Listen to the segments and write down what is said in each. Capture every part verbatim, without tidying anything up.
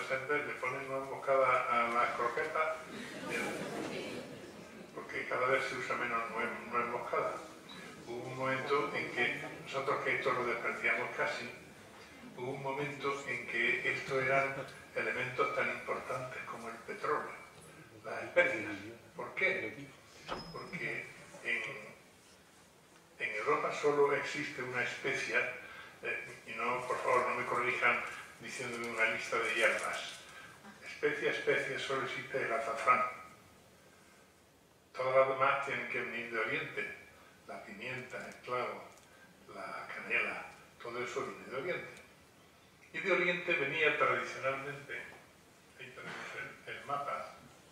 adolescentes le ponen nuez moscada a las croquetas, porque cada vez se usa menos nuez, nuez moscada. Hubo un momento en que nosotros que esto lo despreciamos casi, hubo un momento en que estos eran elementos tan importantes como el petróleo, las especias. ¿Por qué? Porque en, en Europa solo existe una especia, eh, y no, por favor, no me corrijan diciéndome una lista de hierbas. Especia, especia, solo existe el azafrán. Todas las demás tienen que venir de Oriente. La pimienta, el clavo, la canela, todo eso viene de Oriente. Y de Oriente venía tradicionalmente, ahí tenemos el, el mapa.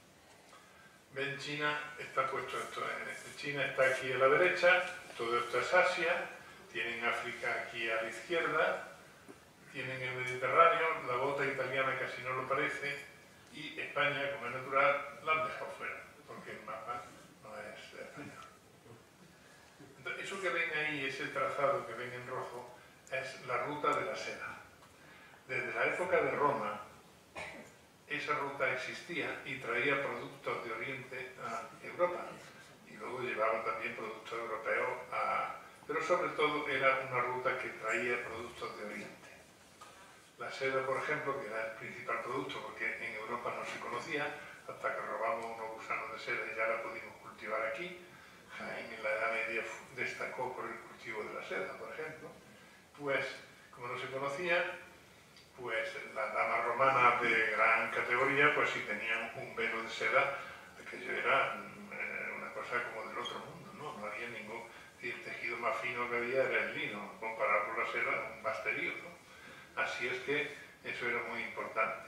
Ven, China está puesto esto, en China está aquí a la derecha, todo esto es Asia, tienen África aquí a la izquierda, tienen el Mediterráneo, la bota italiana casi no lo parece, y España, como es natural, la han dejado fuera, porque el mapa no es español. Entonces, eso que ven ahí, ese trazado que ven en rojo, es la ruta de la seda. Desde la época de Roma, esa ruta existía y traía productos de Oriente a Europa. Y luego llevaban también productos europeos a... Pero sobre todo era una ruta que traía productos de Oriente. La seda, por ejemplo, que era el principal producto, porque en Europa no se conocía, hasta que robamos unos gusanos de seda y ya la pudimos cultivar aquí. Jaén en la Edad Media destacó por el cultivo de la seda, por ejemplo. Pues, como no se conocía, pues las damas romanas de gran categoría, pues si tenían un velo de seda, aquello era eh, una cosa como del otro mundo, ¿no? No había ningún... El tejido más fino que había era el lino, comparado con la seda, un basterío, ¿no? Así es que eso era muy importante.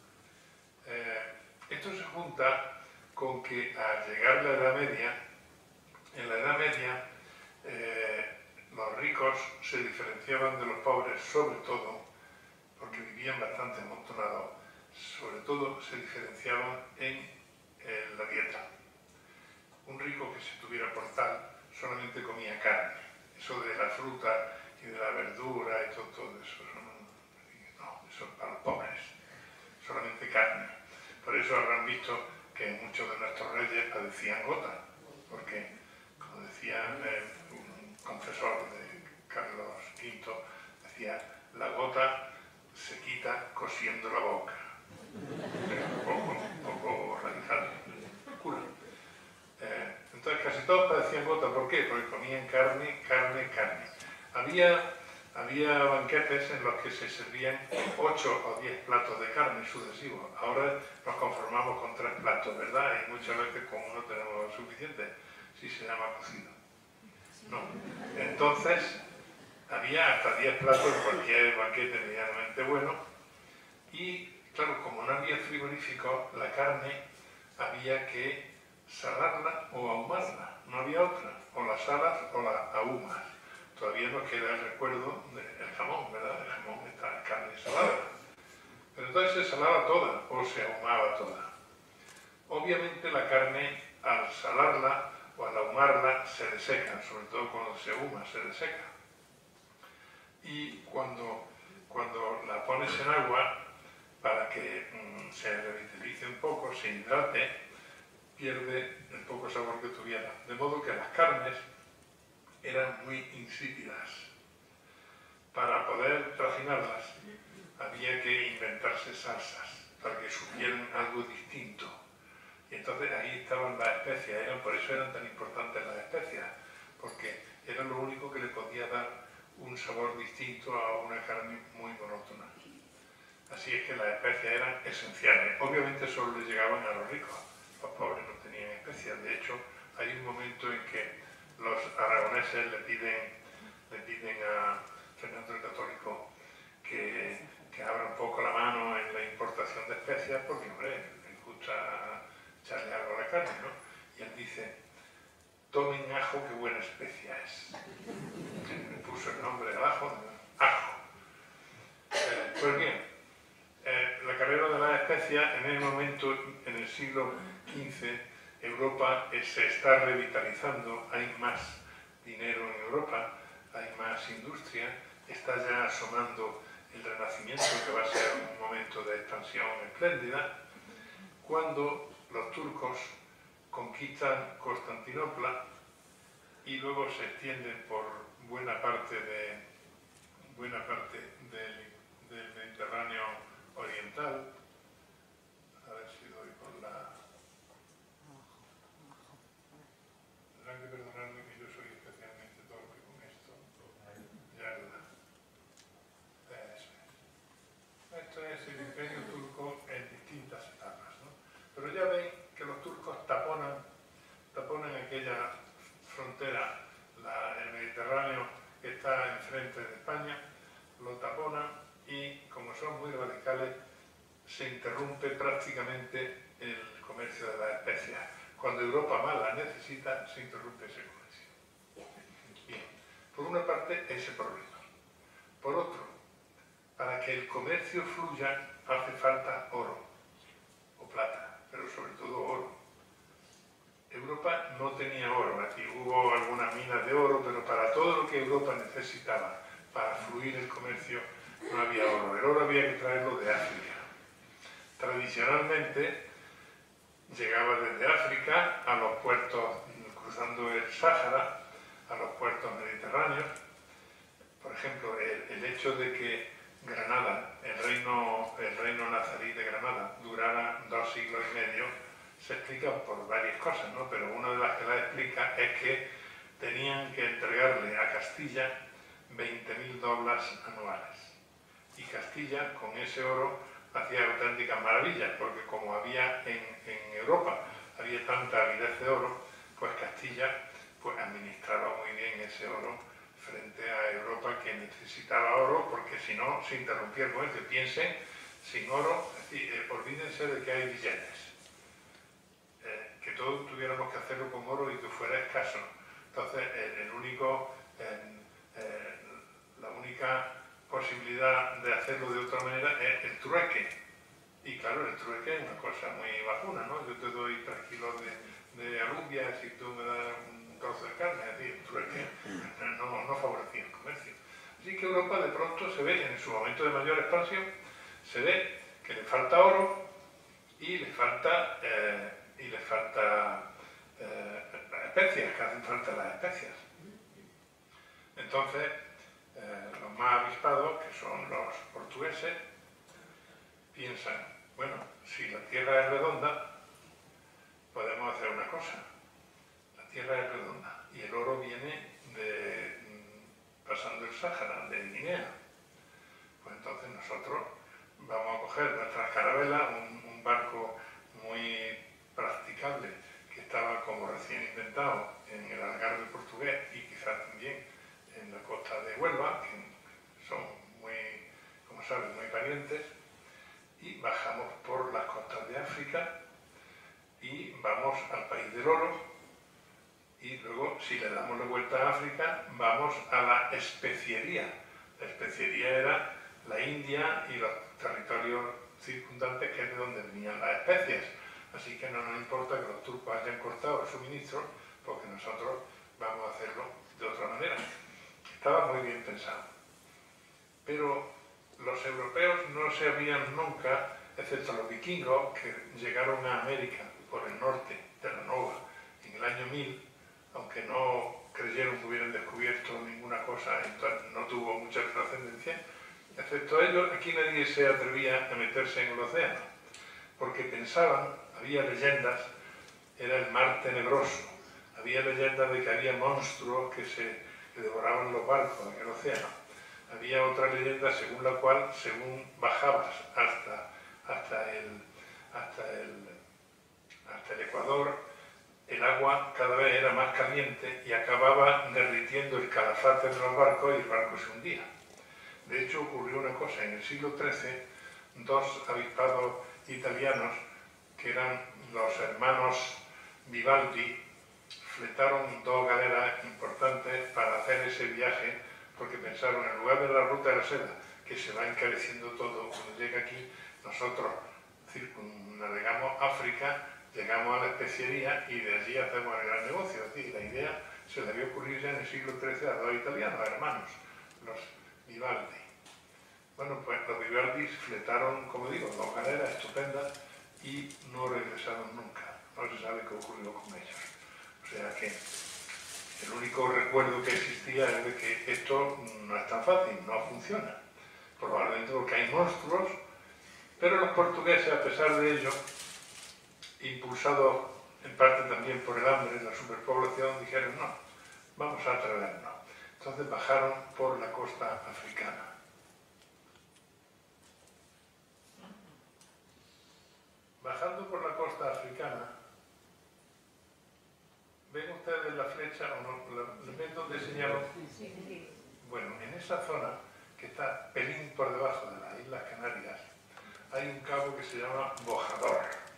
Eh, esto se junta con que al llegar la Edad Media, en la Edad Media, eh, los ricos se diferenciaban de los pobres, sobre todo, porque vivían bastante amontonados, sobre todo se diferenciaban en eh, la dieta. Un rico que se tuviera por tal solamente comía carne. Eso de la fruta y de la verdura y todo, todo eso, no, no, eso es para los pobres, solamente carne. Por eso habrán visto que muchos de nuestros reyes padecían gota, porque, como decía eh, un confesor de Carlos quinto, decía, la gota se quita cosiendo la boca. Un poco, un poco radical. Cura. Eh, entonces casi todos padecían gota. ¿Por qué? Porque comían carne, carne, carne. Había, había banquetes en los que se servían ocho o diez platos de carne sucesivos. Ahora nos conformamos con tres platos, ¿verdad? Y muchas veces con uno tenemos suficiente, si se llama cocido. No. Entonces, había hasta diez platos en cualquier banquete medianamente bueno. Y, claro, como no había frigorífico, la carne había que salarla o ahumarla, no había otra, o la salas o la ahumas. Todavía nos queda el recuerdo del jamón, ¿verdad? El jamón está carne salada. Pero entonces se salaba toda o se ahumaba toda. Obviamente la carne, al salarla o al ahumarla, se deseca, sobre todo cuando se ahuma, se deseca. Y cuando, cuando la pones en agua, para que mmm, se revitalice un poco, se hidrate, pierde el poco sabor que tuviera. De modo que las carnes eran muy insípidas. Para poder tracinarlas había que inventarse salsas, para que supieran algo distinto. Y entonces ahí estaban las especias, eran, por eso eran tan importantes las especias, porque era lo único que le podía dar un sabor distinto a una carne muy monótona. Así es que las especias eran esenciales. Obviamente solo le llegaban a los ricos. Los pobres no tenían especias. De hecho, hay un momento en que los aragoneses le piden, le piden a Fernando el Católico que, que abra un poco la mano en la importación de especias, porque, hombre, les gusta echarle algo a la carne, ¿no? Y él dice, tomen ajo, qué buena especia es. Le puso el nombre del ajo, ajo. Eh, pues bien, eh, la carrera de las especias, en el momento, en el siglo quince, Europa eh, se está revitalizando, hay más dinero en Europa, hay más industria, está ya asomando el Renacimiento, que va a ser un momento de expansión expansión espléndida, cuando los turcos conquistan Constantinopla y luego se extienden por buena parte, de, buena parte del, del Mediterráneo oriental. A ver si doy por la... Tendrán que perdonarme que yo soy especialmente torpe con esto. Ya es verdad. Eso es. Esto es el Imperio turco en distintas etapas, ¿no? Pero ya ven que los turcos taponan, taponan aquella frontera, la, el Mediterráneo que está enfrente de España, lo taponan y, como son muy radicales, se interrumpe prácticamente el comercio de las especias. Cuando Europa más las necesita, se interrumpe ese comercio. Bien, por una parte, ese problema. Por otro, para que el comercio fluya hace falta oro o plata, pero sobre todo oro. Europa no tenía oro, aquí hubo algunas minas de oro, pero para todo lo que Europa necesitaba para fluir el comercio no había oro. El oro había que traerlo de África. Tradicionalmente llegaba desde África a los puertos, cruzando el Sáhara, a los puertos mediterráneos. Por ejemplo, el, el hecho de que Granada, el reino, el reino nazarí de Granada, durara dos siglos y medio, se explica por varias cosas, ¿no? Pero una de las que la explica es que tenían que entregarle a Castilla veinte mil doblas anuales. Y Castilla, con ese oro, hacía auténticas maravillas, porque como había en, en Europa, había tanta avidez de oro, pues Castilla pues, administraba muy bien ese oro frente a Europa, que necesitaba oro, porque si no, se interrumpía el comercio. Piensen, sin oro, es decir, eh, olvídense de que hay billetes. Eh, que todos tuviéramos que hacerlo con oro y que fuera escaso. Entonces, el, el único, eh, eh, la única posibilidad de hacerlo de otra manera es el trueque. Y claro, el trueque es una cosa muy bajuna, ¿no? Yo te doy tres kilos de, de alubias y tú me das un trozo de carne. Es decir, el trueque no, no favorecía el comercio. Así que Europa de pronto se ve, en su momento de mayor expansión, se ve que le falta oro y le falta, eh, y le falta eh, las especias, que hacen falta las especias. Entonces, eh, los más avispados, que son los portugueses, piensan, bueno, si la tierra es redonda, podemos hacer una cosa. La tierra es redonda y el oro viene de, pasando el Sáhara, de Guinea. Pues entonces nosotros vamos a coger nuestras carabelas, un, un barco muy practicable que estaba como recién inventado en el Algarve portugués y quizás también en la costa de Huelva, que son muy, como saben, muy parientes, y bajamos por las costas de África y vamos al país del oro, y luego, si le damos la vuelta a África, vamos a la especiería. La especiería era la India y los territorios circundantes, que es de donde venían las especias. Así que no nos importa que los turcos hayan cortado el suministro, porque nosotros vamos a hacerlo de otra manera. Estaba muy bien pensado. Pero los europeos no se habían nunca, excepto los vikingos, que llegaron a América por el norte de la Nova en el año mil, aunque no creyeron que hubieran descubierto ninguna cosa, entonces no tuvo mucha trascendencia. Excepto ellos, aquí nadie se atrevía a meterse en el océano, porque pensaban, había leyendas, era el mar tenebroso, había leyendas de que había monstruos que se que devoraban los barcos en el océano. Había otra leyenda según la cual, según bajabas hasta, hasta, el, hasta, el, hasta el Ecuador, el agua cada vez era más caliente y acababa derritiendo el calafate de los barcos y el barco se hundía. De hecho, ocurrió una cosa, en el siglo trece, dos avispados italianos, que eran los hermanos Vivaldi, fletaron dos galeras importantes para hacer ese viaje, porque pensaron, en lugar de la ruta de la seda, que se va encareciendo todo, cuando llega aquí, nosotros circunnavegamos África, llegamos a la especiería y de allí hacemos el gran negocio. Es decir, la idea se le había ocurrido ya en el siglo trece a dos italianos, hermanos, los Vivaldi. Bueno, pues los Vivaldis fletaron, como digo, dos galeras estupendas y no regresaron nunca. No se sabe qué ocurrió con ellos. O sea que el único recuerdo que existía es de que esto no es tan fácil, no funciona. Probablemente porque hay monstruos, pero los portugueses, a pesar de ello, impulsados en parte también por el hambre, la superpoblación, dijeron no, vamos a atrevernos. Entonces bajaron por la costa africana. Bajando por la costa africana, ¿ven ustedes la flecha o no? ¿Ven dónde señaló? Bueno, en esa zona, que está pelín por debajo de las Islas Canarias, hay un cabo que se llama Bojador.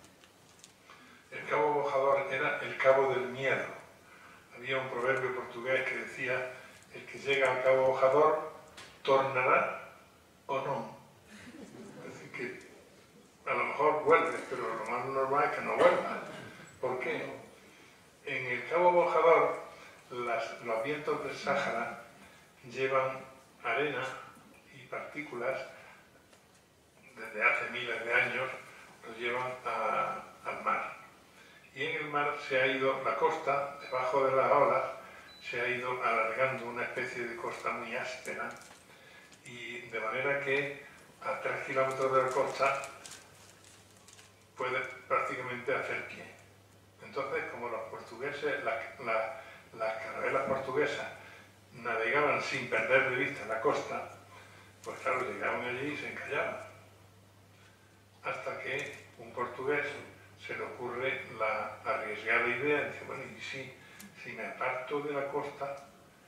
El cabo Bojador era el cabo del miedo. Había un proverbio portugués que decía: el que llega al cabo Bojador tornará o no. Es decir, que a lo mejor vuelve, pero lo más normal es que no vuelva. ¿Por qué? En el cabo Bojador, las, los vientos del Sáhara llevan arena y partículas desde hace miles de años, los llevan a, al mar. Y en el mar se ha ido, la costa, debajo de las olas, se ha ido alargando una especie de costa muy áspera, y de manera que a tres kilómetros de la costa puede prácticamente hacer pie. Entonces, como los portugueses, las, las, las carabelas portuguesas navegaban sin perder de vista la costa, pues claro, llegaban allí y se encallaban. Hasta que un portugués se le ocurre la arriesgada idea, dice, bueno, ¿y si, si me aparto de la costa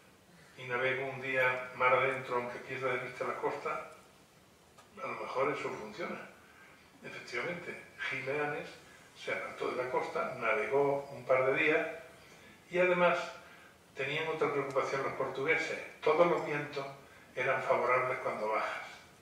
y navego un día mar adentro, aunque pierda de vista la costa? A lo mejor eso funciona. Efectivamente, Gileanes se apartó de la costa, navegó un par de días y además tenían otra preocupación los portugueses. Todos los vientos eran favorables cuando bajas.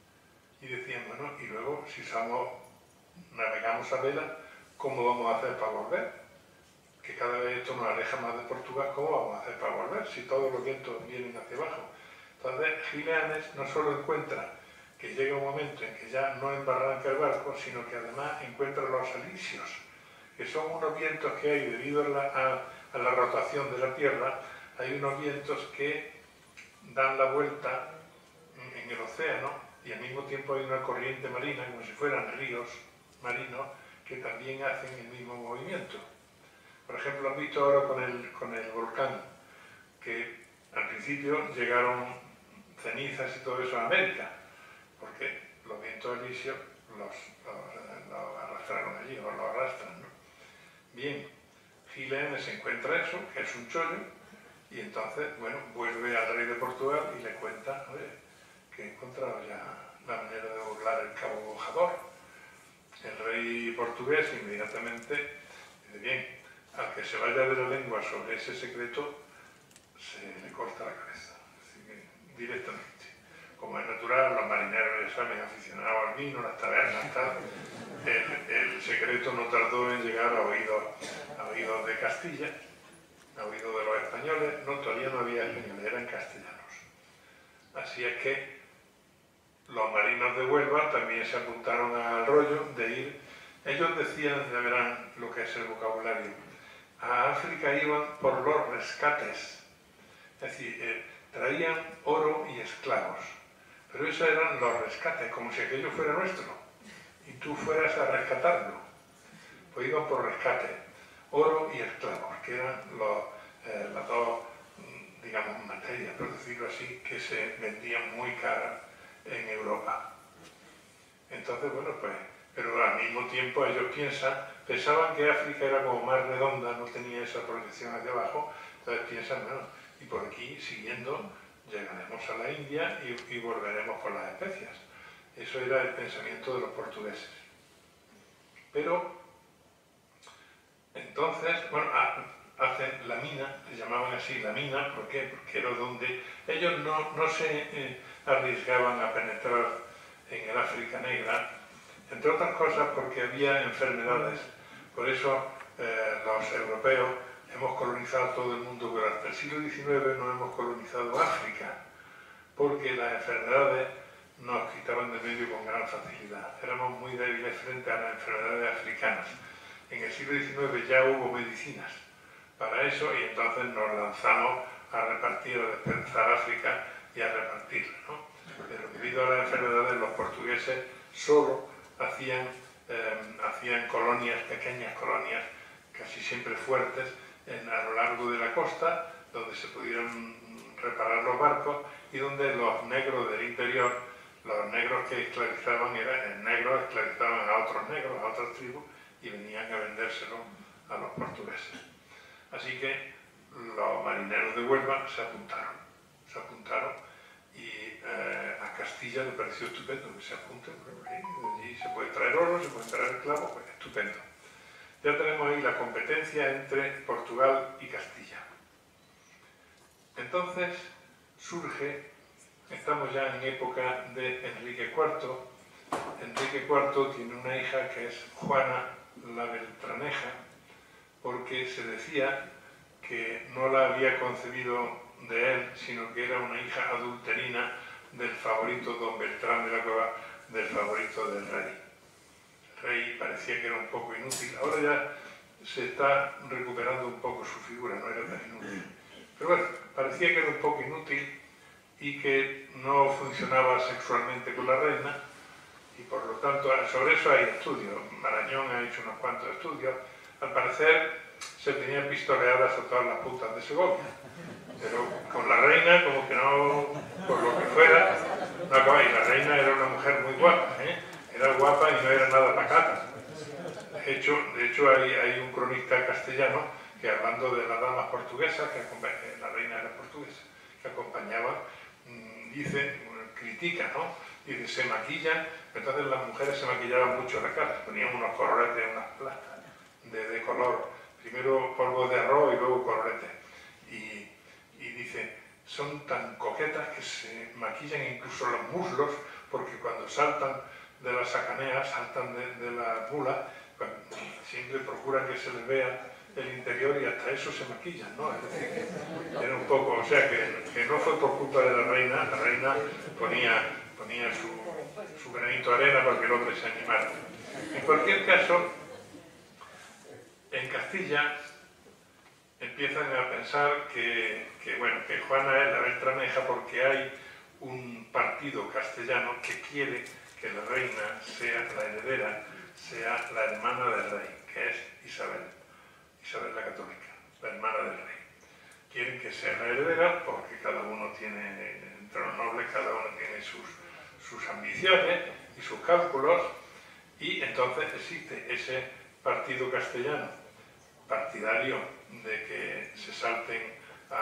Y decían, bueno, y luego si somos, navegamos a vela, ¿cómo vamos a hacer para volver? Que cada vez esto nos aleja más de Portugal, ¿cómo vamos a hacer para volver si todos los vientos vienen hacia abajo? Entonces, Gileanes no solo encuentra que llega un momento en que ya no embarranca el barco, sino que además encuentra los alisios, que son unos vientos que hay debido a la, a, a la rotación de la Tierra. Hay unos vientos que dan la vuelta en, en el océano y al mismo tiempo hay una corriente marina, como si fueran ríos marinos, que también hacen el mismo movimiento. Por ejemplo, han visto ahora con el, con el volcán, que al principio llegaron cenizas y todo eso a América, porque los vientos alisios los, los, los arrastraron allí, o los arrastran, ¿no? Bien, Gileanes encuentra eso, que es un chollo, y entonces, bueno, vuelve al rey de Portugal y le cuenta, oye, que he encontrado ya la manera de burlar el cabo Bojador. El rey portugués inmediatamente dice, bien, al que se vaya de la lengua sobre ese secreto, se le corta la cabeza, así que, directamente. Como es natural, los marineros ya saben, aficionados al vino, las tabernas, tal, el, el secreto no tardó en llegar a oídos, a oídos de Castilla, a oídos de los españoles. No, todavía no había españoles, eran castellanos. Así es que los marinos de Huelva también se apuntaron al rollo de ir. Ellos decían, ya verán lo que es el vocabulario, a África iban por los rescates, es decir, eh, traían oro y esclavos, pero esos eran los rescates, como si aquello fuera nuestro, y tú fueras a rescatarlo. Pues iban por rescate, oro y esclavos, que eran los, eh, las dos, digamos, materias, por decirlo así, que se vendían muy caras en Europa. Entonces, bueno, pues, pero al mismo tiempo ellos piensan, pensaban que África era como más redonda, no tenía esa proyección hacia abajo, entonces piensan, bueno, y por aquí, siguiendo, llegaremos a la India y, y volveremos por las especias. Eso era el pensamiento de los portugueses. Pero, entonces, bueno, hacen la mina, le llamaban así la mina, ¿por qué? Porque era donde ellos no, no se eh, arriesgaban a penetrar en el África negra, entre otras cosas porque había enfermedades. Por eso eh, los europeos hemos colonizado todo el mundo, pero hasta el siglo diecinueve no hemos colonizado África, porque las enfermedades nos quitaban de medio con gran facilidad. Éramos muy débiles frente a las enfermedades africanas. En el siglo diecinueve ya hubo medicinas para eso y entonces nos lanzamos a repartir, a despedazar África y a repartirla, ¿no? Pero debido a las enfermedades los portugueses solo hacían, eh, hacían colonias, pequeñas colonias, casi siempre fuertes, en, a lo largo de la costa, donde se pudieran reparar los barcos y donde los negros del interior, los negros que esclavizaban, eran negros, esclavizaban a otros negros, a otras tribus, y venían a vendérselo a los portugueses. Así que los marineros de Huelva se apuntaron, se apuntaron y eh, a Castilla le pareció estupendo que se apunten, porque allí se puede traer oro, se puede traer clavos, pues estupendo. Ya tenemos ahí la competencia entre Portugal y Castilla. Entonces surge, estamos ya en época de Enrique cuarto. Enrique cuarto tiene una hija que es Juana la Beltraneja, porque se decía que no la había concebido de él, sino que era una hija adulterina del favorito don Beltrán de la Cueva, del favorito del rey. El rey parecía que era un poco inútil, ahora ya se está recuperando un poco su figura, no era tan inútil. Pero bueno, parecía que era un poco inútil y que no funcionaba sexualmente con la reina, y por lo tanto, sobre eso hay estudios. Marañón ha hecho unos cuantos estudios. Al parecer se tenían pistoleadas a todas las putas de Segovia, pero con la reina, como que no, por lo que fuera, no acababa. Y la reina era una mujer muy guapa, ¿eh? Era guapa y no era nada pacata. De hecho, de hecho hay, hay un cronista castellano que, hablando de las damas portuguesas, que la reina era portuguesa, que acompañaban, dice, critica, ¿no? Dice, se maquillan. Entonces las mujeres se maquillaban mucho la cara, ponían unos coloretes, unas plastas de, de color, primero polvo de arroz y luego coloretes. Y, y dice, son tan coquetas que se maquillan incluso los muslos, porque cuando saltan de la sacanea, saltan de, de la mula, siempre procuran que se les vea el interior y hasta eso se maquillan, ¿no? Es decir, que era un poco, o sea, que, que no fue por culpa de la reina, la reina ponía, ponía su, su granito de arena para que el hombre se animara. En cualquier caso, en Castilla empiezan a pensar que, que, bueno, que Juana es la Beltraneja porque hay un partido castellano que quiere que la reina sea la heredera, sea la hermana del rey, que es Isabel. Isabel la Católica, la hermana del rey. Quieren que sea la heredera porque cada uno tiene, entre los nobles, cada uno tiene sus, sus ambiciones y sus cálculos, y entonces existe ese partido castellano, partidario de que se salten a,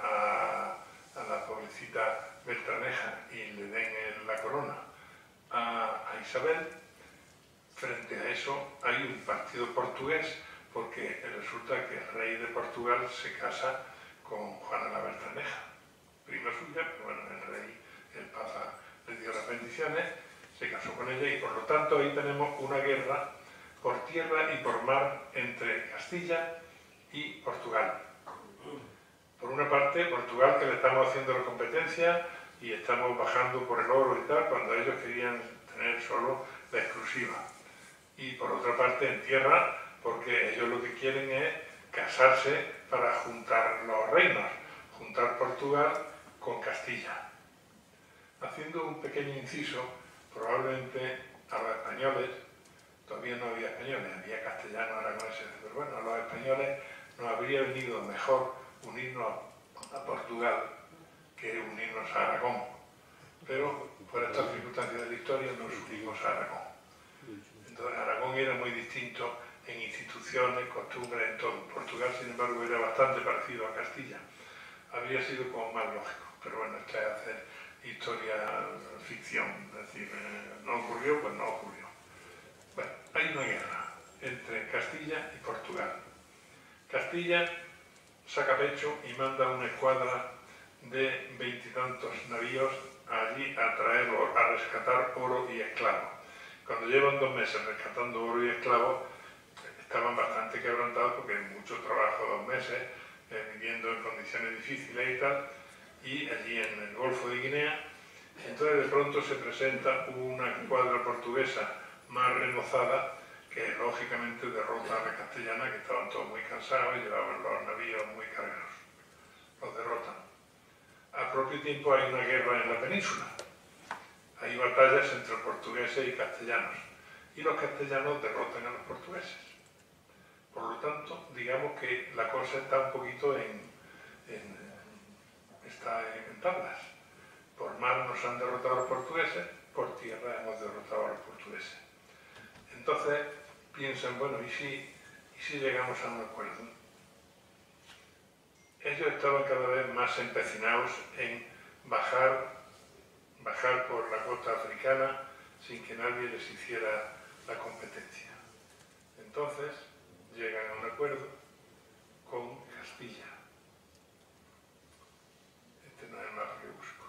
a, a la pobrecita Beltraneja y le den el, la corona a, a Isabel. Frente a eso hay un partido portugués, porque resulta que el rey de Portugal se casa con Juana la Beltraneja, prima suya, pero bueno, el rey, el papa le dio las bendiciones, se casó con ella y por lo tanto ahí tenemos una guerra por tierra y por mar entre Castilla y Portugal. Por una parte, Portugal, que le estamos haciendo la competencia y estamos bajando por el oro y tal, cuando ellos querían tener solo la exclusiva. Y por otra parte, en tierra, porque ellos lo que quieren es casarse para juntar los reinos, juntar Portugal con Castilla. Haciendo un pequeño inciso, probablemente a los españoles, todavía no había españoles, había castellanos, aragoneses, pero bueno, a los españoles nos habría venido mejor unirnos a Portugal que unirnos a Aragón. Pero por estas circunstancias de la historia nos unimos a Aragón. Entonces Aragón era muy distinto en instituciones, costumbres, en todo. Portugal, sin embargo, era bastante parecido a Castilla. Habría sido como más lógico, pero bueno, esto es hacer historia ficción, es decir, eh, no ocurrió, pues no ocurrió. Bueno, hay una guerra entre Castilla y Portugal. Castilla saca pecho y manda una escuadra de veintitantos navíos allí a traer, a rescatar oro y esclavos. Cuando llevan dos meses rescatando oro y esclavos, estaban bastante quebrantados porque hay mucho trabajo, dos meses, eh, viviendo en condiciones difíciles y tal, y allí en el Golfo de Guinea Entonces de pronto se presenta una escuadra portuguesa más remozada que lógicamente derrota a la castellana, que estaban todos muy cansados y llevaban los navíos muy cargados. Los derrotan. Al propio tiempo hay una guerra en la península. Hay batallas entre portugueses y castellanos. Y los castellanos derrotan a los portugueses. Por lo tanto, digamos que la cosa está un poquito en, en, está en tablas. Por mar nos han derrotado a los portugueses, por tierra hemos derrotado a los portugueses. Entonces piensan, bueno, ¿y si, ¿y si llegamos a un acuerdo? Ellos estaban cada vez más empecinados en bajar, bajar por la costa africana sin que nadie les hiciera la competencia. Entonces llegan a un acuerdo con Castilla. Este no es el mapa que busco.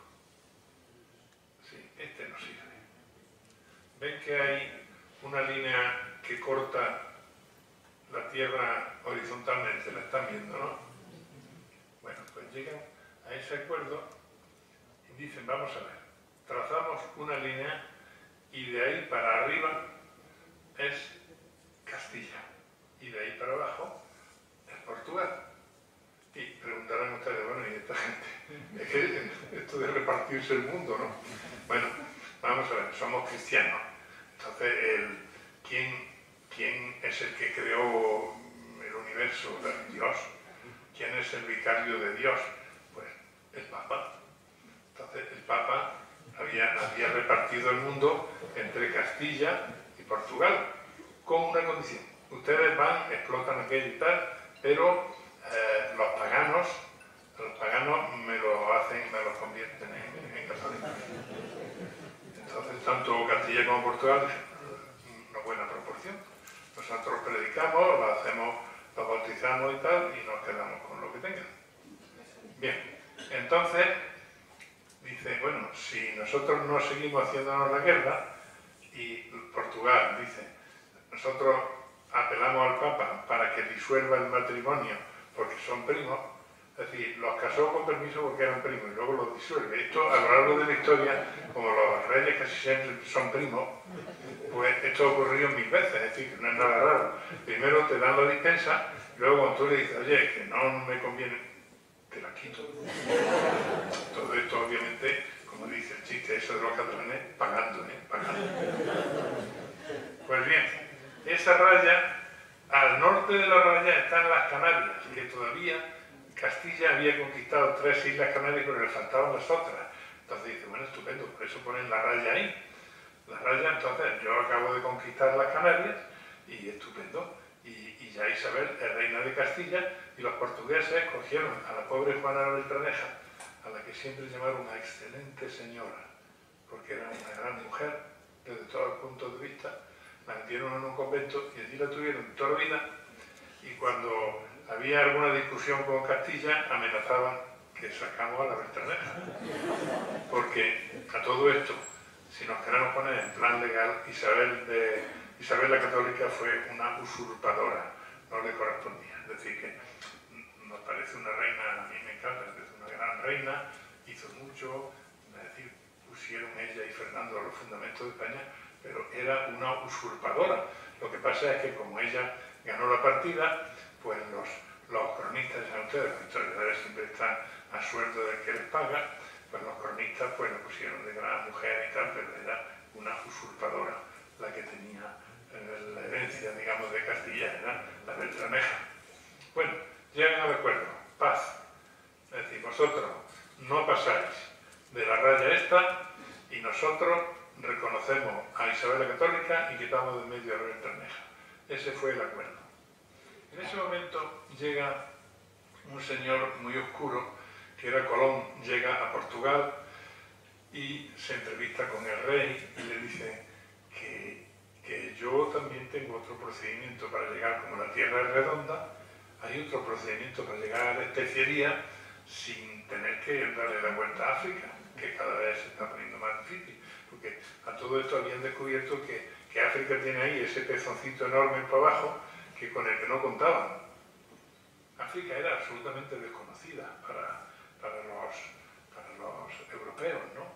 Sí, este no sirve. Ven que hay una línea que corta la tierra horizontalmente, la están viendo, ¿no? Bueno, pues llegan a ese acuerdo y dicen, vamos a ver, trazamos una línea y de ahí para arriba es Castilla y de ahí para abajo es Portugal. Y preguntarán ustedes, bueno, ¿y esta gente? Es que esto de repartirse el mundo, ¿no? Bueno, vamos a ver, somos cristianos. Entonces, el, ¿quién, ¿quién es el que creó el universo? Dios. ¿Quién es el vicario de Dios? Pues el Papa. Entonces, el Papa había, había repartido el mundo entre Castilla y Portugal, con una condición. Ustedes van, explotan aquello y tal, pero eh, los paganos, los paganos me lo hacen, me lo convierten en, en católicos. Entonces, tanto Castilla como Portugal, una buena proporción. Nosotros predicamos, lo hacemos, lo bautizamos y tal, y nos quedamos con lo que tengan. Bien, entonces, dice, bueno, si nosotros no seguimos haciéndonos la guerra, y Portugal dice, nosotros apelamos al Papa para que disuelva el matrimonio, porque son primos, es decir, los casó con permiso porque eran primos y luego los disuelve. Esto a lo largo de la historia, como los reyes casi siempre son primos, pues esto ha ocurrido mil veces, es decir, que no es nada raro. Primero te dan la dispensa, luego cuando tú le dices, oye, que no me conviene, te la quito. Todo esto obviamente, como dice el chiste eso de los catalanes, pagando, ¿eh? Pagando. Pues bien, esa raya, al norte de la raya están las Canarias, que todavía Castilla había conquistado tres islas Canarias, pero le faltaban las otras. Entonces dice, bueno, estupendo, por eso ponen la raya ahí. La raya, entonces, yo acabo de conquistar las Canarias, y estupendo. Y, y ya Isabel es reina de Castilla, y los portugueses cogieron a la pobre Juana la Beltraneja, a la que siempre llamaron una excelente señora, porque era una gran mujer, desde todos los puntos de vista. La metieron en un convento y allí la tuvieron toda la vida, y cuando había alguna discusión con Castilla, amenazaban que sacamos a la Beltraneja. Porque a todo esto, si nos queremos poner en plan legal, Isabel, de, Isabel la Católica fue una usurpadora, no le correspondía. Es decir, que nos parece una reina, a mí me encanta, es una gran reina, hizo mucho, es decir, pusieron ella y Fernando los fundamentos de España, pero era una usurpadora. Lo que pasa es que como ella ganó la partida, pues los, los cronistas, ya ustedes, los historiadores siempre están a sueldo del que les paga, pues los cronistas pues la pusieron de gran mujer y tal, pero era una usurpadora la que tenía eh, la herencia, digamos, de Castilla, era la Beltraneja. Bueno, llegan al acuerdo, paz. Es decir, vosotros no pasáis de la raya esta y nosotros reconocemos a Isabel la Católica y quitamos de medio a la Beltraneja. Ese fue el acuerdo. En ese momento llega un señor muy oscuro, que era Colón, llega a Portugal y se entrevista con el rey y le dice que, que yo también tengo otro procedimiento para llegar, como la tierra es redonda, hay otro procedimiento para llegar a la especiería sin tener que darle la vuelta a África, que cada vez se está poniendo más difícil, porque a todo esto habían descubierto que, que África tiene ahí ese pezoncito enorme para abajo, que con el que no contaban. África era absolutamente desconocida para, para, los, para los europeos, ¿no?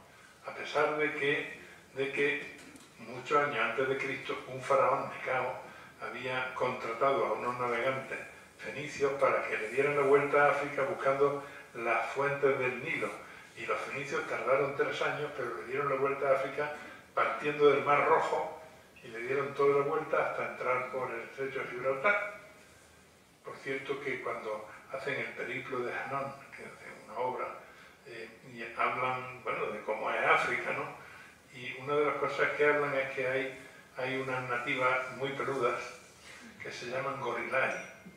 a pesar de que, de que muchos años antes de Cristo un faraón, Necao, había contratado a unos navegantes fenicios para que le dieran la vuelta a África buscando las fuentes del Nilo. Y los fenicios tardaron tres años, pero le dieron la vuelta a África partiendo del Mar Rojo y le dieron toda la vuelta hasta entrar por el estrecho de Gibraltar. Por cierto que cuando hacen el periplo de Hanón, que hacen una obra, eh, y hablan, bueno, de cómo es África, ¿no? Y una de las cosas que hablan es que hay, hay unas nativas muy peludas que se llaman gorilai.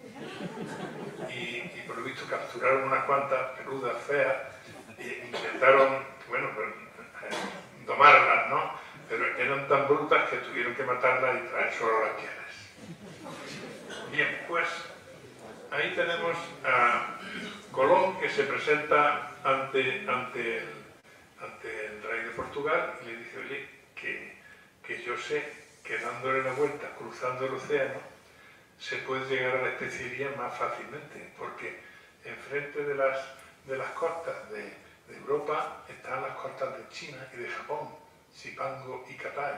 Y, y por lo visto capturaron unas cuantas peludas feas e intentaron, bueno, pues, eh, domarlas, ¿no? Pero eran tan brutas que tuvieron que matarlas y traer solo las pieles. Bien, pues ahí tenemos a Colón, que se presenta ante, ante, el, ante el rey de Portugal y le dice, oye, que, que yo sé que dándole la vuelta, cruzando el océano, se puede llegar a la especiería más fácilmente, porque enfrente de las, de las costas de, de Europa están las costas de China y de Japón, Zipango y Catay.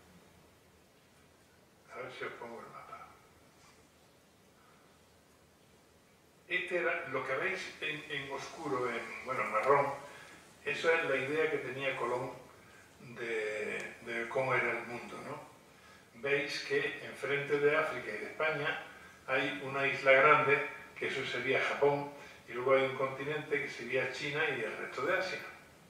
A ver si os pongo el mapa. Este era, lo que veis en, en oscuro, en, bueno, en marrón, eso es la idea que tenía Colón de, de cómo era el mundo, ¿no? Veis que enfrente de África y de España hay una isla grande, que eso sería Japón, y luego hay un continente que sería China y el resto de Asia.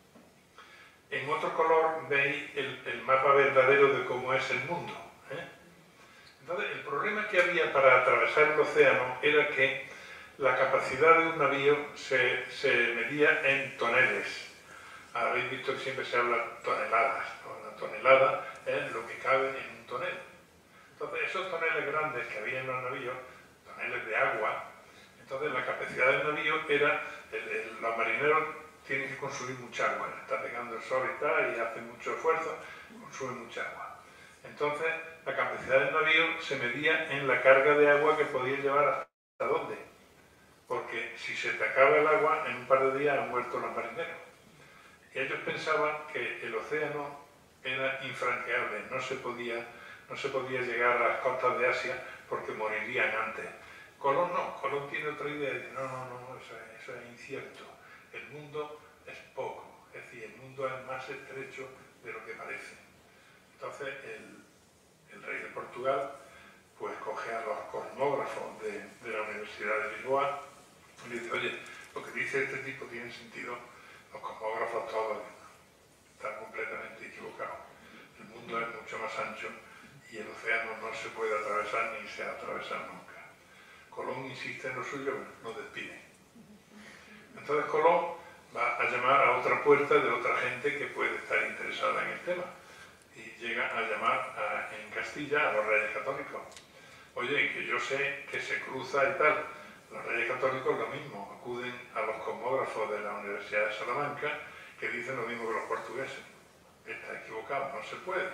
En otro color veis el, el mapa verdadero de cómo es el mundo, ¿eh? Entonces, el problema que había para atravesar el océano era que la capacidad de un navío se, se medía en toneles. Habéis visto que siempre se habla toneladas, ¿no? La tonelada es lo que cabe en un tonel. Entonces, esos toneles grandes que había en los navíos, toneles de agua, entonces la capacidad del navío era, el, el, los marineros tienen que consumir mucha agua, está pegando el sol y tal, y hacen mucho esfuerzo, consumen mucha agua. Entonces, la capacidad del navío se medía en la carga de agua que podía llevar hasta dónde. Porque si se te acaba el agua, en un par de días han muerto los marineros. Y ellos pensaban que el océano era infranqueable, no se podía, no se podía llegar a las costas de Asia porque morirían antes. Colón no, Colón tiene otra idea, dice, no, no, no, eso es, eso es incierto. El mundo es poco, es decir, el mundo es más estrecho de lo que parece. Entonces, el, el rey de Portugal, pues coge a los cosmógrafos de, de la Universidad de Lisboa y le dice, oye, lo que dice este tipo tiene sentido, los cosmógrafos todos están completamente equivocados. El mundo es mucho más ancho y el océano no se puede atravesar ni se atravesar nunca. Colón insiste en lo suyo, lo despide. Entonces Colón va a llamar a otra puerta de otra gente que puede estar interesada en el tema. Y llega a llamar a, en Castilla a los reyes católicos. Oye, que yo sé que se cruza y tal. Los reyes católicos lo mismo, acuden a los cosmógrafos de la Universidad de Salamanca que dicen lo mismo que los portugueses. Está equivocado, no se puede.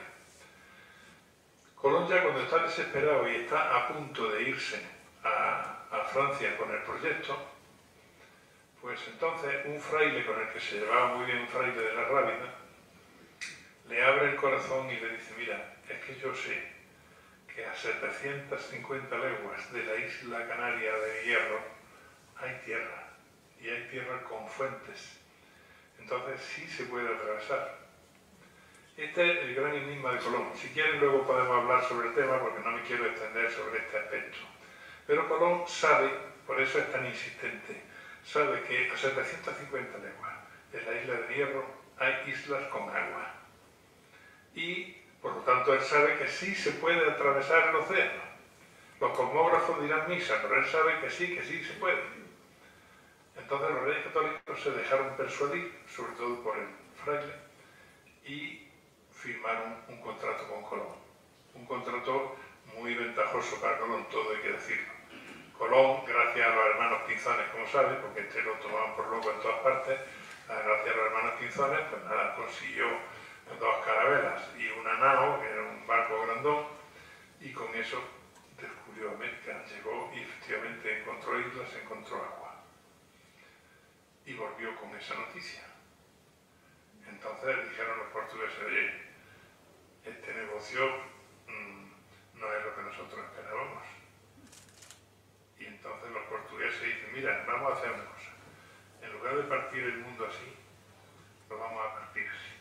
Colón ya cuando está desesperado y está a punto de irse a, a Francia con el proyecto, pues entonces un fraile con el que se llevaba muy bien, un fraile de la Rábida, le abre el corazón y le dice, mira, es que yo sé que a setecientas cincuenta leguas de la isla canaria de Hierro hay tierra, y hay tierra con fuentes. Entonces sí se puede atravesar. Este es el gran enigma de Colón. Si quieren luego podemos hablar sobre el tema porque no me quiero extender sobre este aspecto. Pero Colón sabe, por eso es tan insistente, sabe que a setecientas cincuenta leguas de la isla de Hierro hay islas con agua. Y por lo tanto él sabe que sí se puede atravesar el océano. Los cosmógrafos dirán misa, pero él sabe que sí, que sí se puede. Entonces los reyes católicos se dejaron persuadir, sobre todo por el fraile, y firmaron un contrato con Colón. Un contrato muy ventajoso para Colón, todo hay que decirlo. Colón, gracias a los hermanos Pinzones, como sabe, porque este lo tomaban por loco en todas partes, gracias a los hermanos Pinzones, pues nada, consiguió dos carabelas y una nao, que era un barco grandón, y con eso descubrió América, llegó y efectivamente encontró islas, encontró agua. Y volvió con esa noticia. Entonces dijeron los portugueses, oye, este negocio mmm, no es lo que nosotros esperábamos. Y entonces los portugueses dicen, mira, vamos a hacer una cosa. En lugar de partir el mundo así, lo vamos a partir así.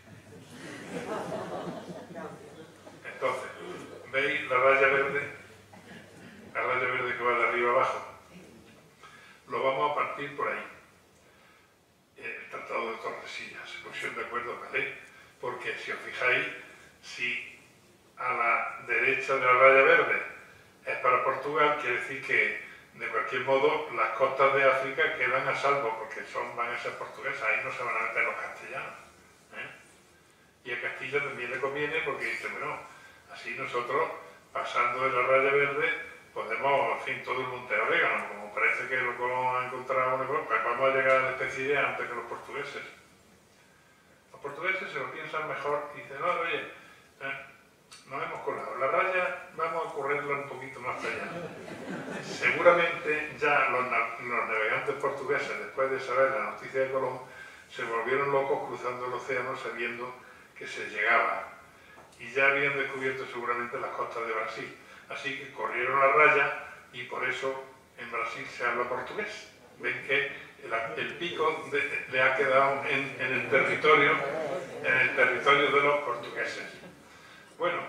Entonces, ¿veis la raya verde? La raya verde que va de arriba abajo. Lo vamos a partir por ahí. El Tratado de Tordesillas. Se pusieron de acuerdo, ¿vale? Porque si os fijáis, si a la derecha de la raya verde es para Portugal, quiere decir que de cualquier modo las costas de África quedan a salvo porque son, van a ser portuguesas, ahí no se van a meter los castellanos. ¿eh? Y a Castilla también le conviene porque dice, bueno, así nosotros, pasando de la raya verde, podemos, en fin, todo el monte de orégano, como parece que lo Colón ha encontrado, pues vamos a llegar a la especie antes que los portugueses. Los portugueses se lo piensan mejor y dicen, no, oye, eh, nos hemos colado. La raya vamos a correrla un poquito más allá. Seguramente ya los, los navegantes portugueses, después de saber la noticia de Colón, se volvieron locos cruzando el océano sabiendo que se llegaba. Y ya habían descubierto seguramente las costas de Brasil. Así que corrieron la raya y por eso en Brasil se habla portugués. Ven que el, el pico de, le ha quedado en, en el territorio, en el territorio de los portugueses. Bueno,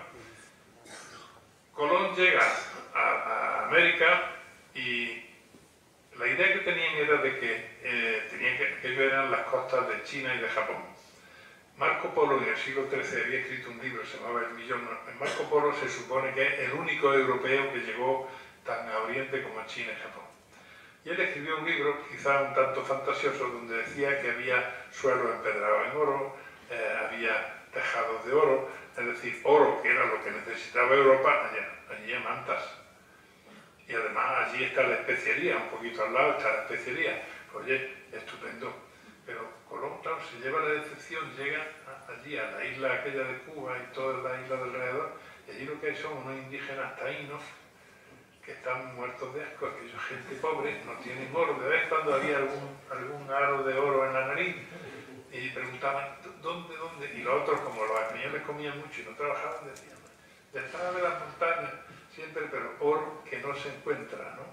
Colón llega a, a América y la idea que tenían era de que, eh, tenían que, que ellos eran las costas de China y de Japón. Marco Polo en el siglo trece había escrito un libro, se llamaba El Millón. En Marco Polo se supone que es el único europeo que llegó tan a Oriente como a China y Japón. Y él escribió un libro, quizá un tanto fantasioso, donde decía que había suelos empedrados en oro, eh, había tejados de oro, es decir, oro, que era lo que necesitaba Europa, allá, allí en Mantas. Y además allí está la especiería, un poquito al lado está la especiería. Oye, estupendo. Pero Colón, claro, se lleva la decepción, llega a, allí a la isla aquella de Cuba y todas las islas de alrededor, y allí lo que hay son unos indígenas taínos que están muertos de asco, aquellos gente pobre, no tienen oro, de vez en cuando había algún, algún aro de oro en la nariz, y preguntaban, ¿dónde, dónde? Y los otros, como los españoles comían mucho y no trabajaban, decían, detrás de las montañas, siempre, pero oro que no se encuentra, ¿no?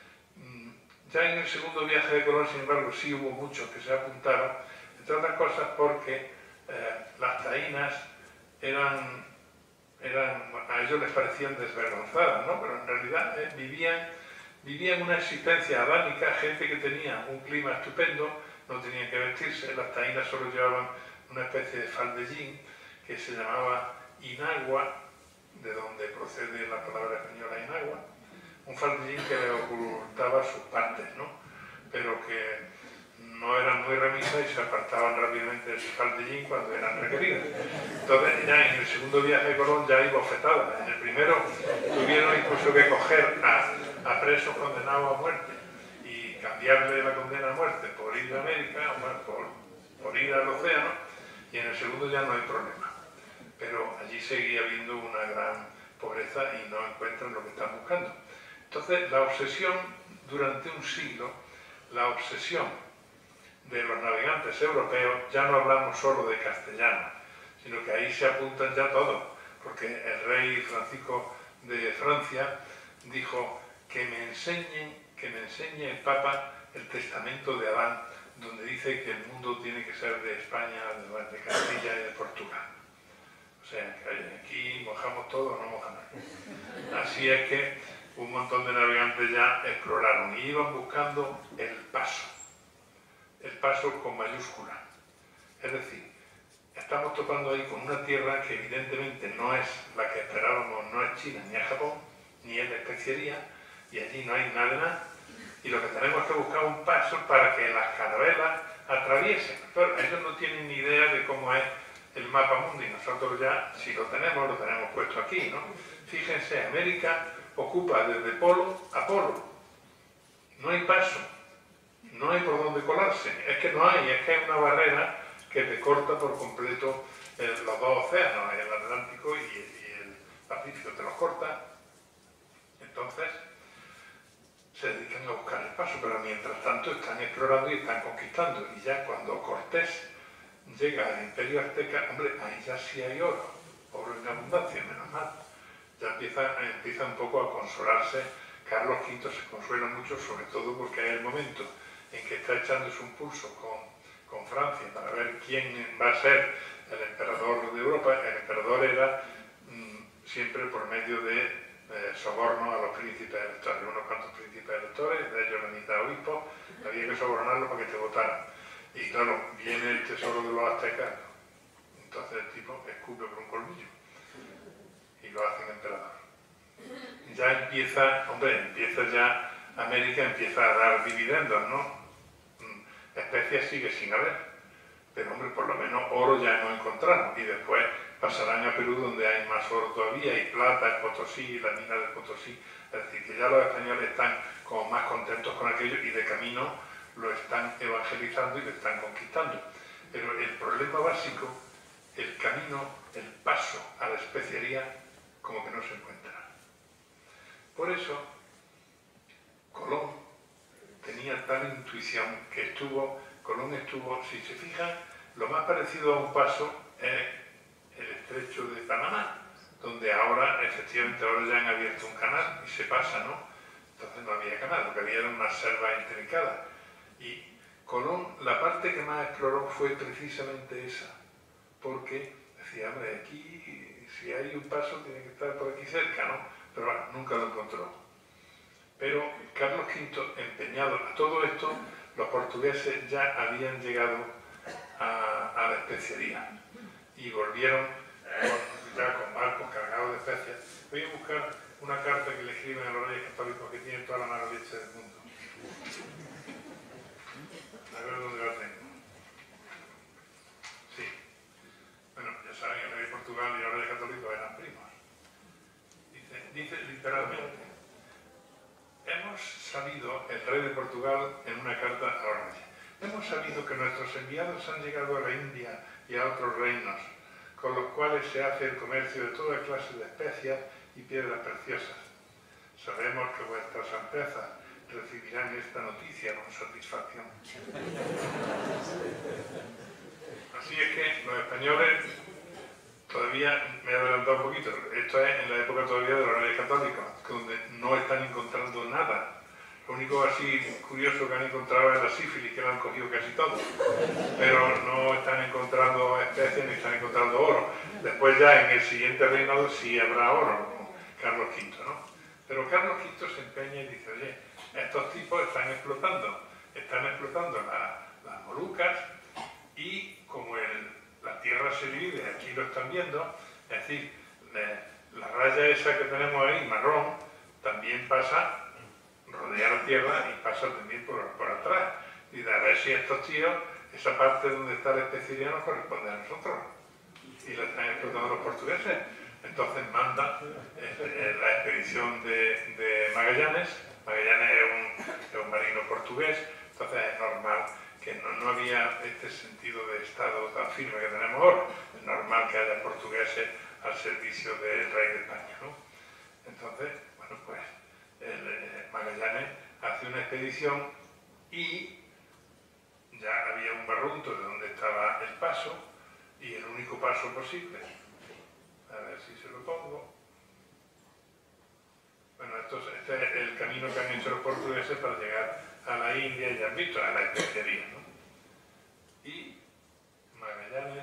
Ya en el segundo viaje de Colón, sin embargo, sí hubo muchos que se apuntaron, entre otras cosas porque eh, las taínas eran, eran, a ellos les parecían desvergonzadas, ¿no? Pero en realidad eh, vivían, vivían una existencia adánica, gente que tenía un clima estupendo, no tenían que vestirse, las taínas solo llevaban una especie de faldellín que se llamaba inagua, de donde procede la palabra española inagua, un faldellín que le ocultaba sus partes, ¿no? Pero que no eran muy remisas y se apartaban rápidamente de ese faldellín cuando eran requeridas. Entonces ya en el segundo viaje de Colón ya hay bofetadas. En el primero tuvieron incluso que coger a, a presos condenados a muerte y cambiarle la condena a muerte por ir a América, por, por ir al océano, y en el segundo ya no hay problema. Pero allí seguía habiendo una gran pobreza y no encuentran lo que están buscando. Entonces, la obsesión, durante un siglo, la obsesión de los navegantes europeos, ya no hablamos solo de castellano, sino que ahí se apuntan ya todos, porque el rey Francisco de Francia dijo que me enseñen, que me enseñe el Papa el testamento de Adán, donde dice que el mundo tiene que ser de España, de Castilla y de Portugal. O sea, que aquí mojamos todo o no mojamos. Así es que un montón de navegantes ya exploraron y iban buscando el paso, el paso con mayúscula. Es decir, estamos topando ahí con una tierra que evidentemente no es la que esperábamos, no es China ni es Japón, ni es la especiería, y allí no hay nada de nada. Y lo que tenemos que buscar un paso para que las carabelas atraviesen. Pero ellos no tienen ni idea de cómo es el mapa mundi, nosotros ya, si lo tenemos, lo tenemos puesto aquí, ¿no? Fíjense, América ocupa desde polo a polo. No hay paso, no hay por dónde colarse. Es que no hay, es que hay una barrera que te corta por completo eh, los dos océanos, el Atlántico y, y el Pacífico, te los corta. Entonces, se dedican a buscar el paso, pero mientras tanto están explorando y están conquistando. Y ya cuando Cortés llega al Imperio Azteca, hombre, ahí ya sí hay oro, oro en abundancia, menos mal. Ya empieza, empieza un poco a consolarse. Carlos quinto se consuela mucho, sobre todo porque hay el momento en que está echándose un pulso con, con Francia para ver quién va a ser el emperador de Europa. El emperador era mmm, siempre por medio de eh, soborno a los príncipes electores, unos cuantos príncipes electores, de ellos la mitad obispos, había que sobornarlos para que te votaran. Y claro, viene el tesoro de los aztecas, entonces el tipo escupe por un colmillo y lo hacen emperador. Ya empieza, hombre, empieza ya, América empieza a dar dividendos, ¿no? Especias sigue sin haber, pero hombre, por lo menos oro ya hemos encontrado, y después pasarán a Perú donde hay más oro todavía, y plata, el Potosí, la mina de Potosí, es decir, que ya los españoles están como más contentos con aquello y de camino lo están evangelizando y lo están conquistando. Pero el problema básico, el camino, el paso a la especiería, como que no se encuentra. Por eso, Colón tenía tal intuición que estuvo, Colón estuvo, si se fijan, lo más parecido a un paso es el estrecho de Panamá, donde ahora, efectivamente, ahora ya han abierto un canal y se pasa, ¿no? Entonces no había canal, lo que había era una selva intrincada. Y Colón, la parte que más exploró fue precisamente esa, porque decía, hombre, aquí, si hay un paso, tiene que estar por aquí cerca, ¿no? Pero bueno, nunca lo encontró. Pero Carlos quinto, empeñado a todo esto, los portugueses ya habían llegado a, a la especería y volvieron con, ya con barcos cargados de especias. Voy a buscar una carta que le escriben a los reyes católicos que tienen toda la mala leche del mundo. A ver dónde la tengo. Sí. Bueno, ya saben, el rey de Portugal y los reyes católicos eran primos. Dice, dice literalmente: hemos sabido, el rey de Portugal, en una carta a los reyes, hemos sabido que nuestros enviados han llegado a la India y a otros reinos, con los cuales se hace el comercio de toda clase de especias y piedras preciosas. Sabemos que vuestras altezas recibirán esta noticia con satisfacción. Así es que los españoles, todavía me he adelantado un poquito, esto es en la época todavía de los reyes católicos, donde no están encontrando nada. Lo único así curioso que han encontrado es la sífilis, que la han cogido casi todos, pero no están encontrando especies ni están encontrando oro. Después ya en el siguiente reinado sí habrá oro, como Carlos quinto, ¿no? Pero Carlos quinto se empeña y dice, oye, estos tipos están explotando, están explotando la, las Molucas, y como el, la tierra se divide, aquí lo están viendo, es decir, la, la raya esa que tenemos ahí, marrón, también pasa, rodea la tierra y pasa también por, por atrás. Y de a ver si estos tíos, esa parte donde está la especería nos corresponde a nosotros. Y la están explotando los portugueses. Entonces manda eh, eh, la expedición de, de Magallanes. Magallanes es un, es un marino portugués, entonces es normal que no, no había este sentido de Estado tan firme que tenemos ahora. Es normal que haya portugueses al servicio del rey de España, ¿no? Entonces, bueno, pues el, eh, Magallanes hace una expedición y ya había un barrunto de donde estaba el paso, y el único paso posible, a ver si se lo pongo. Bueno, esto, este es el camino que han hecho los portugueses para llegar a la India, ya han visto, a la especería, ¿no? Y Magallanes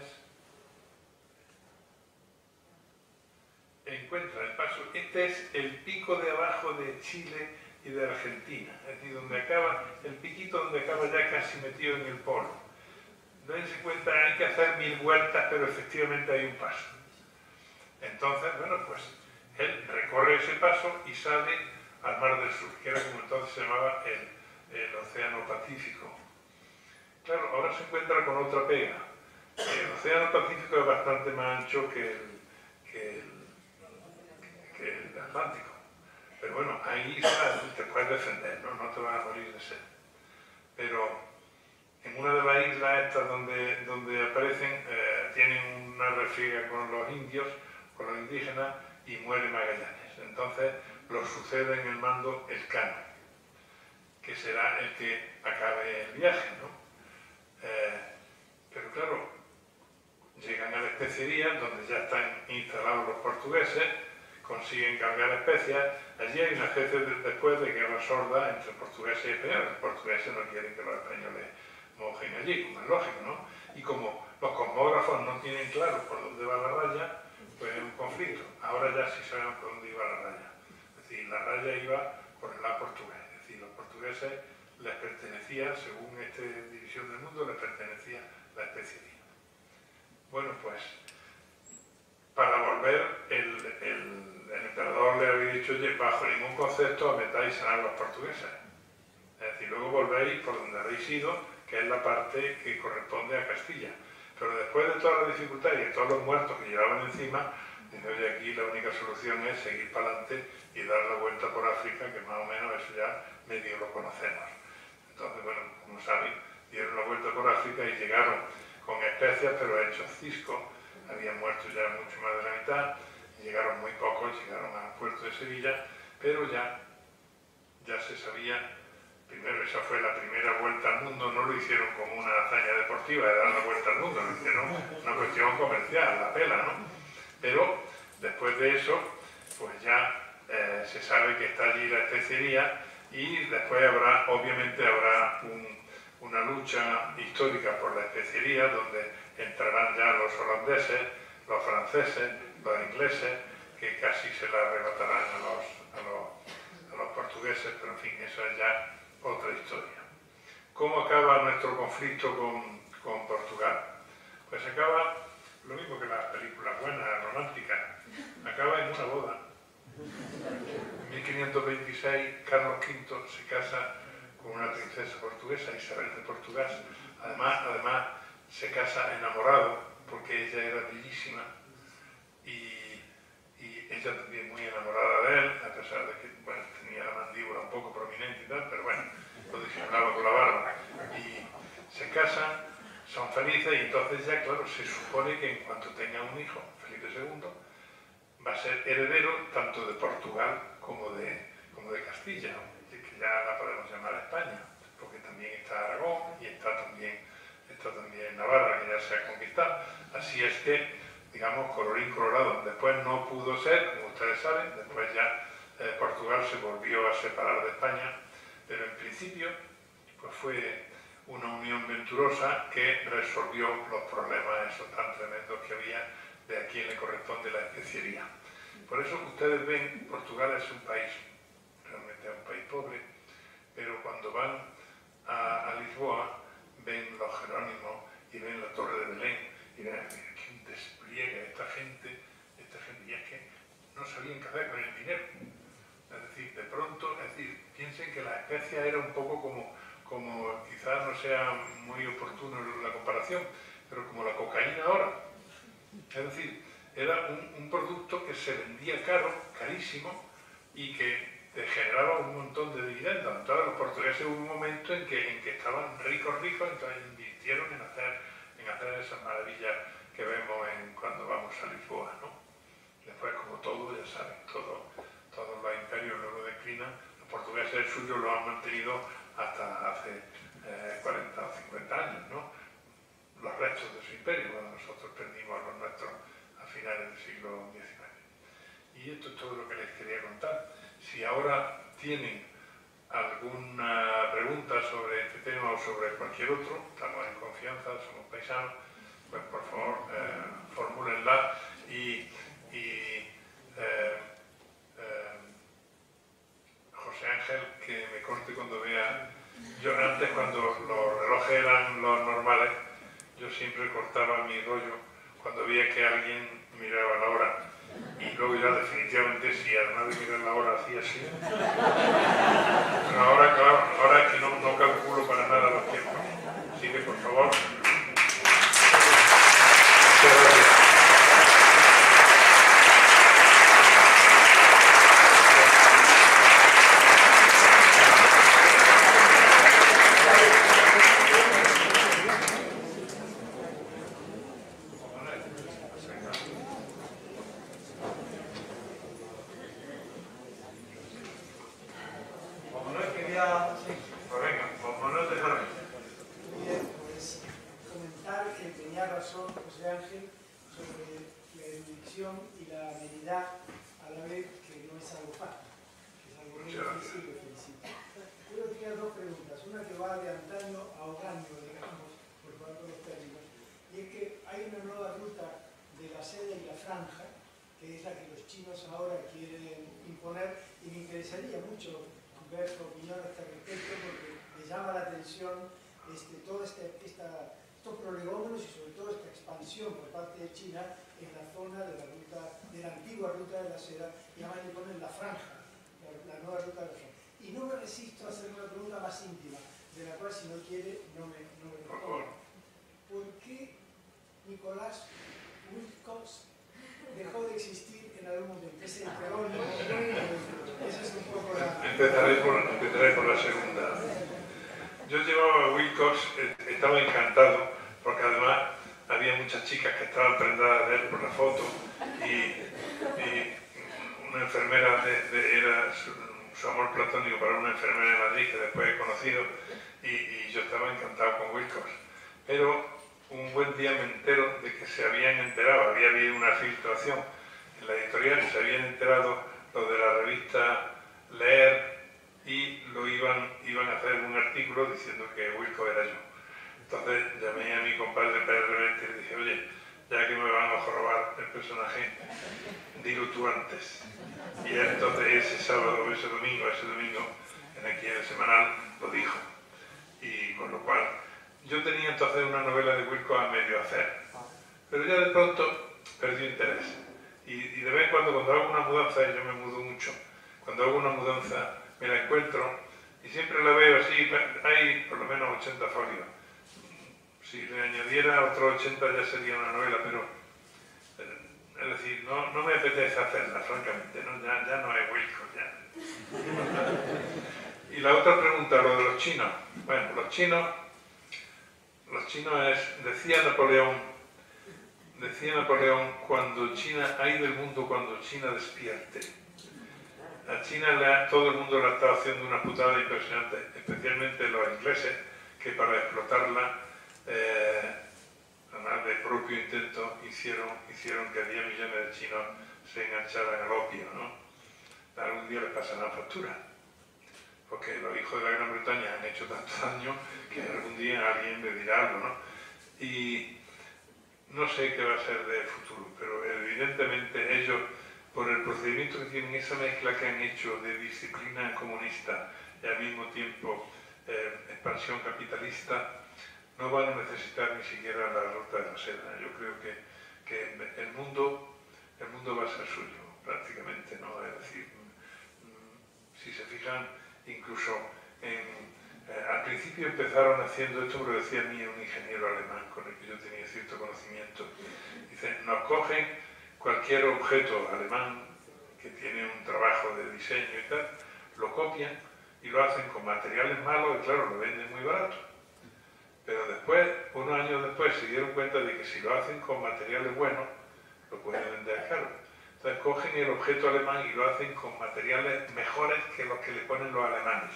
encuentra el paso. Este es el pico de abajo de Chile y de Argentina, es decir, donde acaba, el piquito donde acaba ya casi metido en el polo. Dense cuenta, hay que hacer mil vueltas, pero efectivamente hay un paso. Entonces, bueno, pues él recorre ese paso y sale al Mar del Sur, que era como entonces se llamaba el, el Océano Pacífico. Claro, ahora se encuentra con otra pega. El Océano Pacífico es bastante más ancho que el, que el, que el Atlántico. Pero bueno, hay islas, te puedes defender, ¿no? No te vas a morir de sed. Pero en una de las islas estas donde, donde aparecen, eh, tienen una refriega con los indios, con los indígenas, y muere Magallanes. Entonces lo sucede en el mando Elcano, que será el que acabe el viaje, ¿no? Eh, pero claro, a la especería, donde ya están instalados los portugueses, consiguen cargar especias. Allí hay una especie de, después de guerra sorda entre portugueses y españoles. Los portugueses no quieren que los españoles mojen allí, como es lógico, ¿no? Y como los cosmógrafos no tienen claro por dónde va la raya, pues es un conflicto. Ahora ya sí sabemos por dónde iba la raya. Es decir, la raya iba por el lado portugués. Es decir, los portugueses les pertenecía, según esta división del mundo, les pertenecía la especería. Bueno, pues, para volver, el, el, el emperador le había dicho, oye, bajo ningún concepto os metáis en aguas portuguesas. Es decir, luego volvéis por donde habéis ido, que es la parte que corresponde a Castilla. Pero después de toda la dificultad y de todos los muertos que llevaban encima, dice, oye, aquí la única solución es seguir para adelante y dar la vuelta por África, que más o menos eso ya medio lo conocemos. Entonces, bueno, como saben, dieron la vuelta por África y llegaron con especias, pero hechos cisco. Habían muerto ya mucho más de la mitad, y llegaron muy pocos, llegaron al puerto de Sevilla, pero ya, ya se sabía. Primero, esa fue la primera vuelta al mundo, no lo hicieron como una hazaña deportiva de dar la vuelta al mundo, lo hicieron una cuestión comercial, la pela, ¿no? Pero después de eso, pues ya eh, se sabe que está allí la especería y después habrá, obviamente habrá un, una lucha histórica por la especería donde entrarán ya los holandeses, los franceses, los ingleses, que casi se la arrebatarán a los, a los, a los portugueses, pero en fin, eso es ya otra historia. ¿Cómo acaba nuestro conflicto con, con Portugal? Pues acaba lo mismo que las películas buenas, románticas, acaba en una boda. En mil quinientos veintiséis, Carlos quinto se casa con una princesa portuguesa, Isabel de Portugal. Además, además se casa enamorado, porque ella era bellísima y, y ella también muy enamorada de él, a pesar de que, bueno, tenía la mandíbula un poco prominente y tal, pero bueno, lo disimulaba con la barba. Y se casan, son felices y entonces ya, claro, se supone que en cuanto tenga un hijo, Felipe segundo, va a ser heredero tanto de Portugal como de, como de Castilla, que ya la podemos llamar España, porque también está Aragón y está también, está también Navarra, que ya se ha conquistado. Así es que, digamos, colorín colorado. Después no pudo ser, como ustedes saben, después ya eh, Portugal se volvió a separar de España, pero en principio pues fue una unión venturosa que resolvió los problemas esos tan tremendos que había de a quién le corresponde la especiería. Por eso ustedes ven, Portugal es un país, realmente es un país pobre, pero cuando van a, a Lisboa, ven los Jerónimos y ven la Torre de Belén, y ven aquí un despliegue, esta gente, esta gente, y es que no sabían qué hacer con el dinero. Es decir, de pronto, es decir, piensen que la especia era un poco como, como quizás no sea muy oportuno la comparación, pero como la cocaína ahora. Es decir, era un, un producto que se vendía caro, carísimo, y que generaba un montón de dividendos. Entonces los portugueses hubo un momento en que, en que estaban ricos, ricos, entonces invirtieron en hacer, en hacer esas maravillas que vemos en, cuando vamos a Lisboa, ¿no? Después, como todo, ya saben, todo, todos los imperios luego declinan. Los portugueses el suyo lo han mantenido hasta hace eh, cuarenta o cincuenta años, ¿no? Los restos de su imperio, cuando nosotros perdimos los nuestros a finales del siglo diecinueve. Y esto es todo lo que les quería contar. Si ahora tienen alguna pregunta sobre este tema o sobre cualquier otro, estamos en confianza, somos paisanos, pues por favor eh, formúlenla y, y eh, eh, José Ángel, que me conste cuando vea, yo antes cuando los relojes eran los normales, yo siempre cortaba mi rollo cuando veía que alguien miraba la hora. Y luego ya definitivamente si además de mirar la hora hacía así. Pero ahora, claro, ahora es que no, no calculo para nada los tiempos. Así que por favor. Muchas gracias. franja, que es la que los chinos ahora quieren imponer, y me interesaría mucho ver su opinión a este respecto, porque me llama la atención este, toda esta, esta, estos prolegómenos y sobre todo esta expansión por parte de China en la zona de la ruta, de la antigua ruta de la seda, y además le ponen la franja, la, la nueva ruta de la franja. Y no me resisto a hacer una pregunta más íntima, de la cual si no quiere no me, no me responde. ¿Por qué Nicolás Wilcox dejó de existir en algún momento? ¿Es el perónimo? Esa es un poco la... Empezaré por, empezaré por la segunda. Yo llevaba a Wilcox, estaba encantado, porque además había muchas chicas que estaban prendadas de él por la foto, y, y una enfermera de, de, era su, su amor platónico para una enfermera de Madrid que después he conocido, y, y yo estaba encantado con Wilcox. Pero un buen día me entero de que se habían enterado, había habido una filtración en la editorial, se habían enterado los de la revista Leer, y lo iban, iban a hacer un artículo diciendo que Wilcox era yo. Entonces llamé a mi compadre Pérez Reverte y le dije, oye, ya que me van a robar el personaje, dilo tú antes. Y entonces ese sábado, ese domingo, ese domingo, en aquí en el semanal, lo dijo. Y con lo cual, yo tenía entonces una novela de Wilcox a medio hacer, pero ya de pronto perdí interés. Y, y de vez en cuando, cuando hago una mudanza, y yo me mudo mucho, cuando hago una mudanza me la encuentro y siempre la veo así, hay por lo menos ochenta folios. Si le añadiera otros ochenta ya sería una novela, pero es decir, no, no me apetece hacerla, francamente, ¿no? Ya, ya no es Wilcox, ya. Y la otra pregunta, lo de los chinos. Bueno, los chinos, los chinos es, decía Napoleón, decía Napoleón, cuando China, hay del mundo cuando China despierte. A China le, todo el mundo le ha estado haciendo una putada impresionante, especialmente los ingleses, que para explotarla, eh, además de propio intento, hicieron, hicieron que diez millones de chinos se engancharan al opio, ¿no? Algún día les pasarán factura, porque los hijos de la Gran Bretaña han hecho tanto daño que algún día alguien le dirá algo, ¿no? Y no sé qué va a ser del futuro, pero evidentemente ellos, por el procedimiento que tienen, esa mezcla que han hecho de disciplina comunista y al mismo tiempo eh, expansión capitalista, no van a necesitar ni siquiera la ruta de la seda. Yo creo que, que el, mundo, el mundo va a ser suyo, prácticamente, ¿no? Es decir, si se fijan, incluso en, eh, al principio empezaron haciendo esto, me lo decía a mí un ingeniero alemán con el que yo tenía cierto conocimiento. Dice, nos cogen cualquier objeto alemán que tiene un trabajo de diseño y tal, lo copian y lo hacen con materiales malos y claro, lo venden muy barato. Pero después, unos años después, se dieron cuenta de que si lo hacen con materiales buenos, lo pueden vender caro. Entonces cogen el objeto alemán y lo hacen con materiales mejores que los que le ponen los alemanes.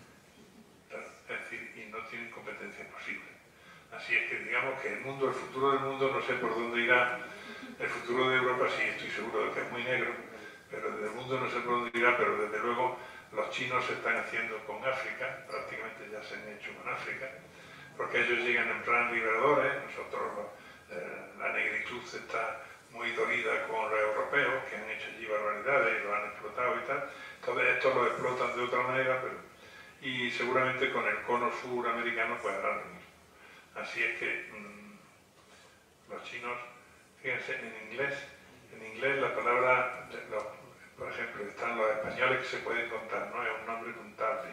Es decir, y no tienen competencia posible. Así es que digamos que el mundo, el futuro del mundo, no sé por dónde irá. El futuro de Europa sí estoy seguro de que es muy negro, pero del mundo no sé por dónde irá, pero desde luego los chinos se están haciendo con África, prácticamente ya se han hecho con África, porque ellos llegan en plan liberadores, nosotros eh, la negritud está muy dolida con los europeos que han hecho allí barbaridades y lo han explotado y tal, entonces estos lo explotan de otra manera, pero, y seguramente con el cono suramericano pues harán lo mismo. Así es que mmm, los chinos, fíjense, en inglés, en inglés la palabra, los, por ejemplo, están los españoles que se pueden contar, ¿no? Es un nombre contable.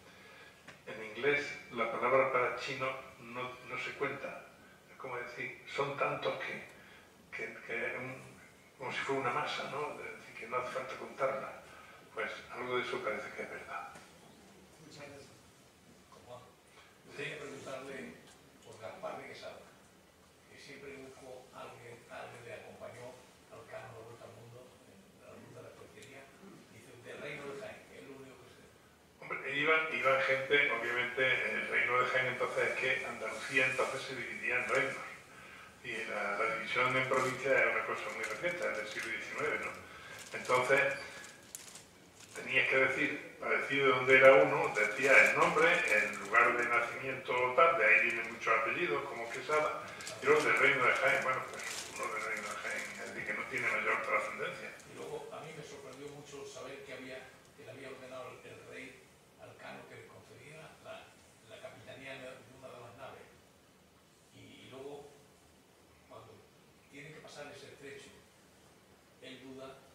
En inglés la palabra para chino no, no se cuenta, es como decir, son tantos que, que, que un, como si fuera una masa, ¿no? Es decir, que no hace falta contarla. Pues algo de eso parece que es verdad. Muchas gracias. ¿Cómo? Quería preguntarle por Gaspar de Quesada, que siempre buscó a alguien, a alguien le acompañó al Camino de Vuelta al Mundo, en la ruta de la porquería, dice del Reino de Jaén, que es lo único que sé. Hombre, iban, iban gente, obviamente, el Reino de Jaén entonces es que Andalucía entonces se dividía en reinos. Y la, la división en provincias es una cosa muy reciente, es del siglo diecinueve, ¿no? Entonces, tenías que decir, para decir de dónde era uno, decía el nombre, el lugar de nacimiento tal, de ahí vienen muchos apellidos, como Quesada, y los del Reino de Jaén. Bueno, pues Lo de la imagen, es decir, que no tiene mayor trascendencia. Y luego a mí me sorprendió mucho saber que había que le había ordenado el, el rey al Cano que le concediera la, la capitanía de una de las naves. Y, y luego, cuando tiene que pasar ese estrecho, él duda